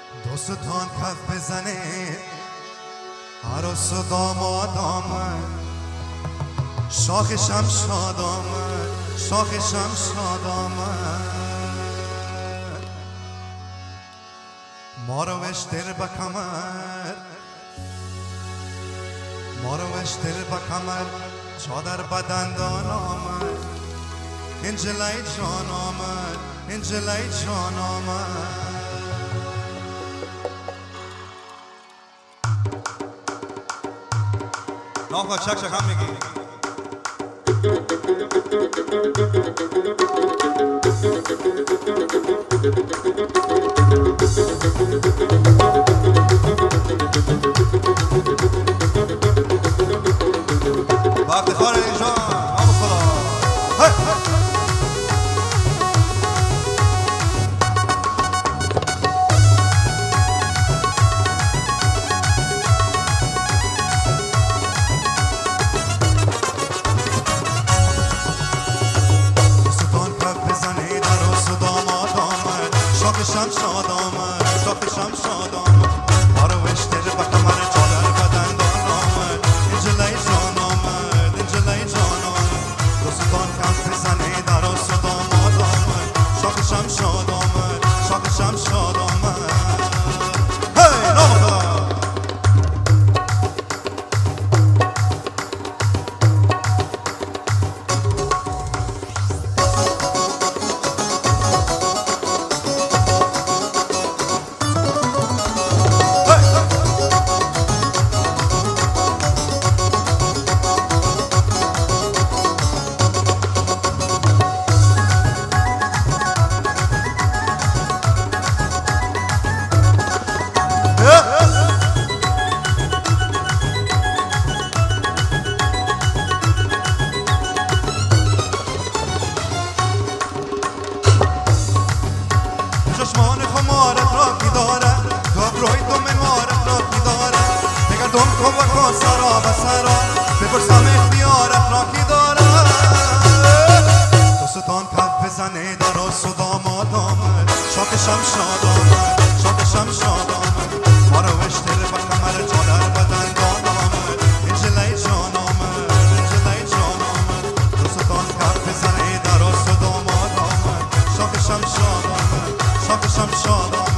دوستان کف بزنه عروس و داماد آمد شاخشم شاد آمد شاخشم شاد آمد ما رو وشتر بکمر ما رو وشتر بکمر چادر بدندان آمد انجلای جان آمد انجلای جان آمد ناخوا چک چک هم میگی با افتخار اینجا نام خدا شاخشم شاد آمد شاخشم شاد آمد ما رو وشتر بکمر چادر بدندان آمد انجلای جان آمد انجلای جان آمد دوستان کف بزنه عروس و داماد آمد شاخشم شاد آمد شاخشم شاد آمد هی نام خدا چشمان خمارت را کی دارد دابروی تو منوارت را کی دارد بگردم کن و کن سرا و سرا بپرسم اختیارت را کی دارد دوستان کف بزنه عروس و داماد آمد شاخشم شاد آمد شاخشم شاد آمد ما رو وشتر بکمر چادر بدندان آمد انجلای جان آمد انجلای جان آمد دوستان کف بزنه عروس و داماد آمد شاخشم شاد آمد شاخشم شاد آمد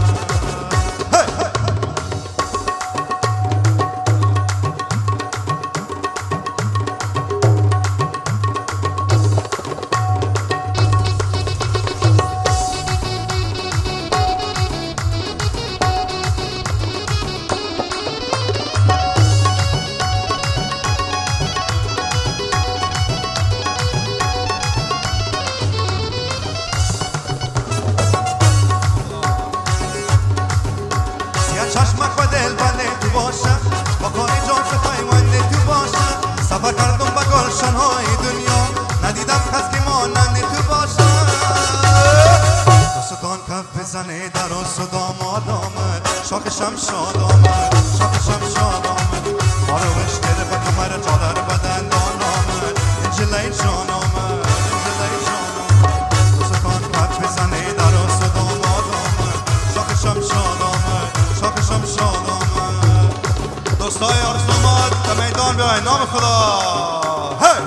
چشمک و دل بله تو باشم با کاری جان فتای منده تو باشم سفر کردم با گلشن های دنیا ندیدم کس که ماننده تو باشم دوستان کف بزنه عروس و داماد آمد شاخشم شاد آمد شاخشم شاد آمد ما رو وشتر بکمر چادر بدندان آمد انجلای جان آمد انجلای جان آمد دوستان کف بزنه عروس و داماد آمد شاخشم شاد آمد شاخشم شاد آمد دوستای عروس داماد به میدان بیاین نام خدا هی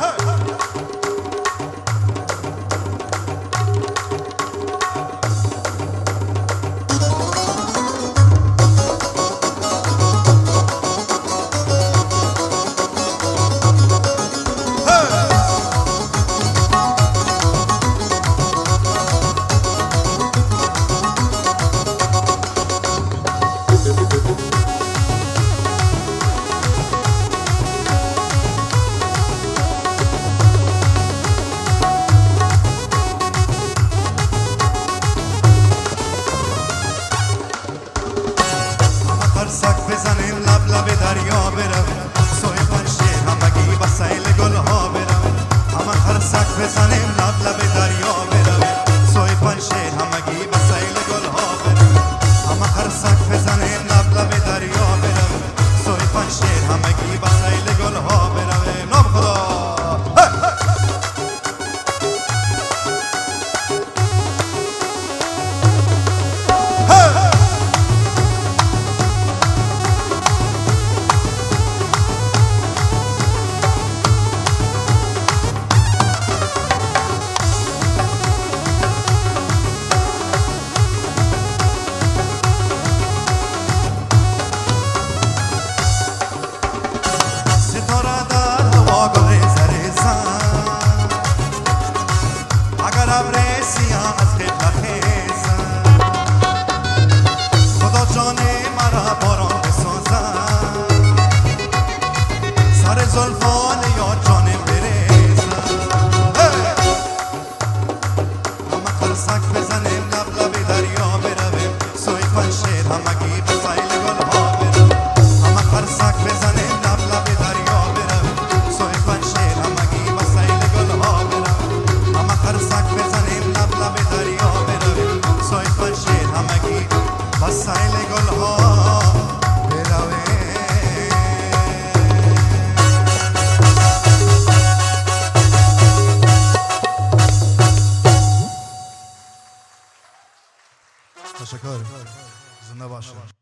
سویفن شیر همگی به سیل گل ها برم همه خرسک بزنیم لب لب دریا برم سویفن شیر همگی به سیل گل ها برم همه خرسک بزنیم لب لب دریا برم سویفن شیر همگی به سیل گل ها برویم تشکر زنده باشید